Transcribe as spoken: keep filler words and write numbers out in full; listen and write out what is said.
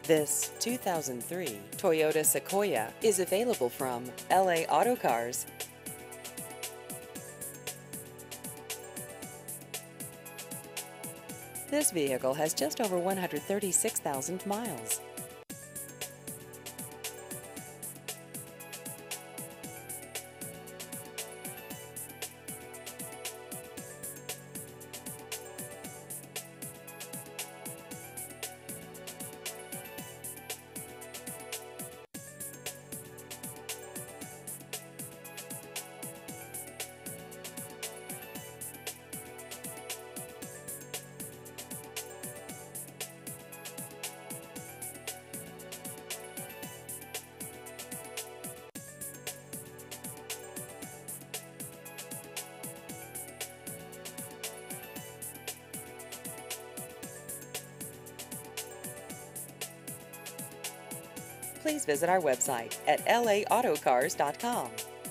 This two thousand three Toyota Sequoia is available from L A Auto Cars. This vehicle has just over one hundred thirty-six thousand miles. Please visit our website at L A auto cars dot com.